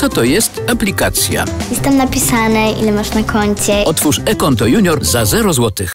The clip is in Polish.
Co to jest aplikacja? Jest tam napisane, ile masz na koncie. Otwórz e-konto junior za 0 zł.